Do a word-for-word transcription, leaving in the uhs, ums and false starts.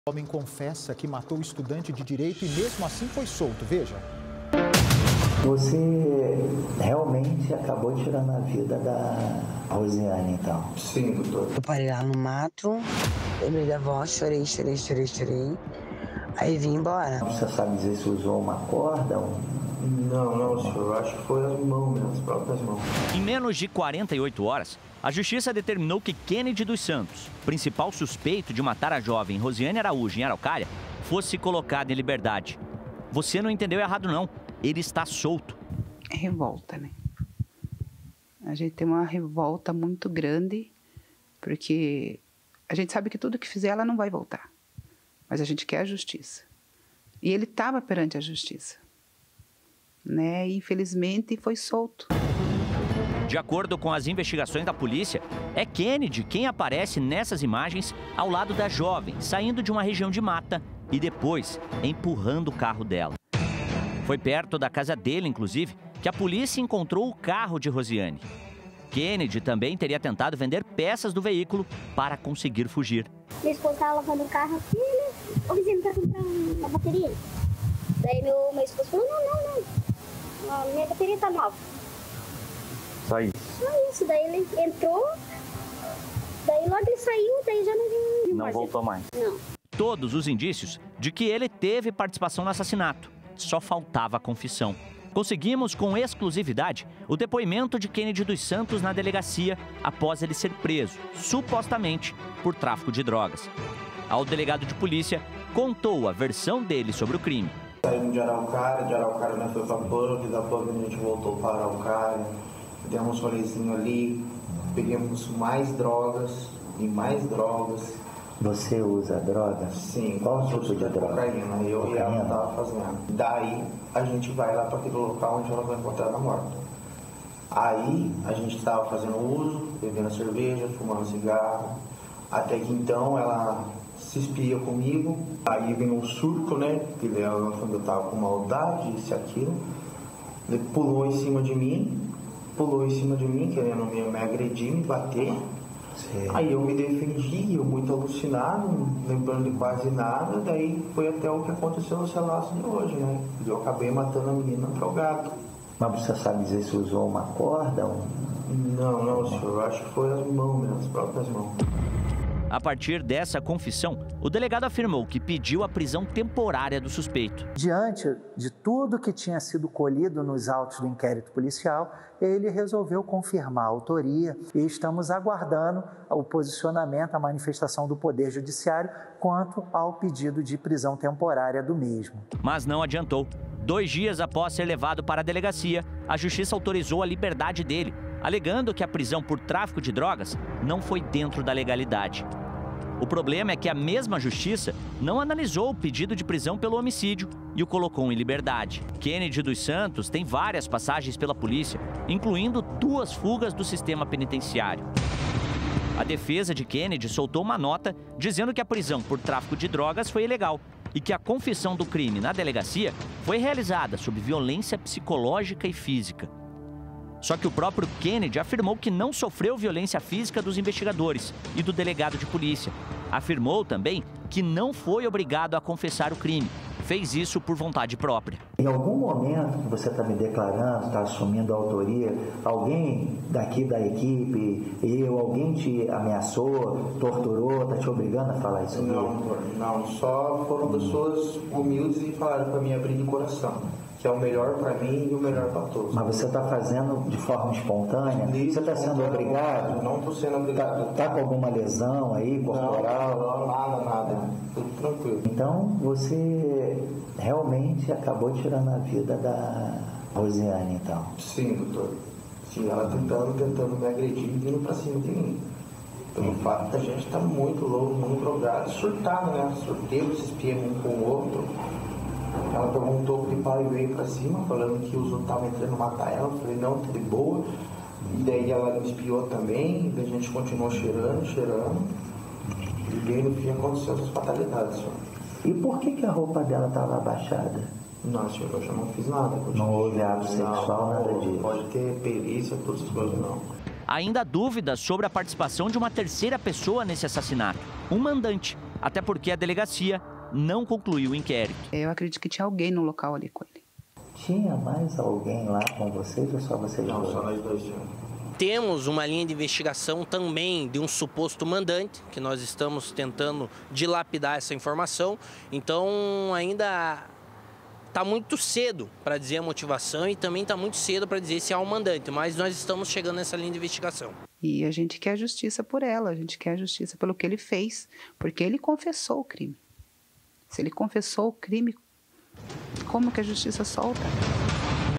O homem confessa que matou o estudante de direito e mesmo assim foi solto. Veja. Você realmente acabou tirando a vida da Rosiane, então? Sim, doutor. Eu parei lá no mato, lembrei da voz, chorei, chorei, chorei, chorei. Aí vim embora. Você sabe dizer se usou uma corda? Um... Não, não, senhor. Eu acho que foi as mãos mesmo, as próprias mãos. Em menos de quarenta e oito horas, a Justiça determinou que Kennedy dos Santos, principal suspeito de matar a jovem Rosiane Araújo em Araucária, fosse colocado em liberdade. Você não entendeu errado, não. Ele está solto. É revolta, né? A gente tem uma revolta muito grande, porque a gente sabe que tudo que fizer ela não vai voltar. Mas a gente quer a justiça. E ele estava perante a justiça, né? E infelizmente foi solto. De acordo com as investigações da polícia, é Kennedy quem aparece nessas imagens ao lado da jovem, saindo de uma região de mata e depois empurrando o carro dela. Foi perto da casa dele, inclusive, que a polícia encontrou o carro de Rosiane. Kennedy também teria tentado vender peças do veículo para conseguir fugir. Minha esposa estava lavando o carro aqui, né? Ô, vizinho, tá comprando uma bateria? Daí meu, meu esposo falou, não, não, não. A minha bateria tá nova. Só isso? Só isso. Daí ele entrou, daí logo ele saiu, daí já não viu mais. Não voltou mais? Não. Todos os indícios de que ele teve participação no assassinato. Só faltava a confissão. Conseguimos com exclusividade o depoimento de Kennedy dos Santos na delegacia após ele ser preso, supostamente por tráfico de drogas. Ao delegado de polícia, contou a versão dele sobre o crime. Saímos de Araucária, de Araucária nós foi para Pub, da Pub a gente voltou para Araucária, demos um rolezinho ali, pegamos mais drogas e mais drogas. Você usa droga? Sim. Qual tipo de droga? Cocaína. Eu e ela estava fazendo. Daí a gente vai lá para aquele local onde ela vai encontrar ela morta. Aí a gente estava fazendo uso, bebendo cerveja, fumando cigarro. Até que então ela se espia comigo. Aí vem um surto, né? Que ela quando eu estava com maldade, isso e aquilo. Ele pulou em cima de mim, pulou em cima de mim, querendo me, me agredir, me bater. Sim. Aí eu me defendi, eu muito alucinado, lembrando de quase nada, daí foi até o que aconteceu no relato de hoje, né? Eu acabei matando a menina drogada. Mas você sabe dizer se usou uma corda? Um... Não, não, senhor, eu acho que foi as mãos mesmo, as próprias mãos. A partir dessa confissão, o delegado afirmou que pediu a prisão temporária do suspeito. Diante de tudo que tinha sido colhido nos autos do inquérito policial, ele resolveu confirmar a autoria e estamos aguardando o posicionamento, a manifestação do Poder Judiciário quanto ao pedido de prisão temporária do mesmo. Mas não adiantou. Dois dias após ser levado para a delegacia, a Justiça autorizou a liberdade dele, alegando que a prisão por tráfico de drogas não foi dentro da legalidade. O problema é que a mesma Justiça não analisou o pedido de prisão pelo homicídio e o colocou em liberdade. Kennedy dos Santos tem várias passagens pela polícia, incluindo duas fugas do sistema penitenciário. A defesa de Kennedy soltou uma nota dizendo que a prisão por tráfico de drogas foi ilegal e que a confissão do crime na delegacia foi realizada sob violência psicológica e física. Só que o próprio Kennedy afirmou que não sofreu violência física dos investigadores e do delegado de polícia. Afirmou também que não foi obrigado a confessar o crime. Fez isso por vontade própria. Em algum momento que você está me declarando, está assumindo a autoria, alguém daqui da equipe, eu, alguém te ameaçou, torturou, está te obrigando a falar isso? Não, não, só foram pessoas humildes e falaram para mim abrir de coração, que é o melhor para mim e o melhor para todos. Mas você está fazendo de forma espontânea? Você está sendo obrigado? Não estou sendo obrigado. Está tá com alguma lesão aí, corporal? Não, não, nada, nada. Tudo tranquilo. Então, você realmente acabou tirando a vida da Rosiane, então? Sim, doutor. Sim, ela tentando, tentando me agredir e vindo para cima de mim. Pelo fato da gente estar tá muito louco, muito drogado, surtado, né? Sorteio, se espia um com o outro. Ela pegou um toco de pau e veio pra cima, falando que os outros estavam entrando matar ela. Eu falei, não, tá de boa. E daí ela me espiou também, e a gente continuou cheirando, cheirando. E daí no fim aconteceu essas fatalidades, senhor. E por que, que a roupa dela estava abaixada? Não, senhor, eu já não fiz nada. Não houve ato sexual, não, nada disso? Pode ter perícia, todas as coisas, não. Ainda há dúvidas sobre a participação de uma terceira pessoa nesse assassinato, um mandante, até porque a delegacia não concluiu o inquérito. Eu acredito que tinha alguém no local ali com ele. Tinha mais alguém lá com vocês ou só vocês Não, dois? só nós dois tínhamos. Temos uma linha de investigação também de um suposto mandante, que nós estamos tentando dilapidar essa informação. Então, ainda está muito cedo para dizer a motivação e também está muito cedo para dizer se há um mandante, mas nós estamos chegando nessa linha de investigação. E a gente quer justiça por ela, a gente quer justiça pelo que ele fez, porque ele confessou o crime. Se ele confessou o crime, como que a justiça solta?